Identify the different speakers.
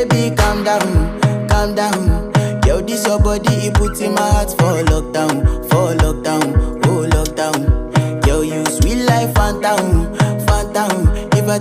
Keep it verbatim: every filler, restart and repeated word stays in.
Speaker 1: baby, calm down, calm down. Yo, this your body, it puts in my heart for lockdown, for lockdown.